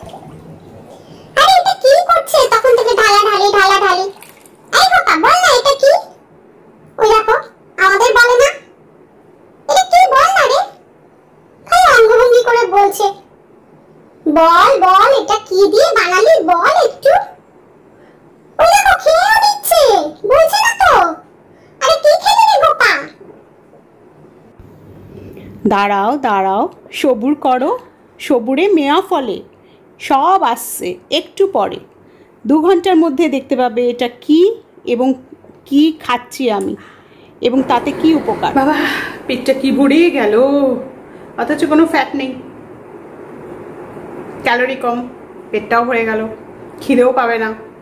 আরে এটা কি করছে তখন থেকে ঢালাঢালি ঢালাঢালি? এই কথা বল না এটা কি? ওই দেখো আমাদের বলে না, এটা কি বল না রে? খালি অঙ্গভঙ্গি করে বলছে বল বল এটা কি দিয়ে বানালি বল একটু। ওই দেখো খেয়েও দিচ্ছে, বলছে না তো। আরে কি খেলি রে গোপা? দাঁড়াও দাঁড়াও, সবুর করো, সবুরে মেয়া ফলে, সব আসছে একটু পরে। 2 ঘন্টার মধ্যে দেখতে পাবে এটা কি এবং কি খাচ্ছি আমি এবং তাতে কি উপকার। বাবা পেটটা কি ভরে গেল, অথচ কোনো ফ্যাট নেই, ক্যালোরি কম, পেটটাও ভরে গেল, খিদেও পাবে না।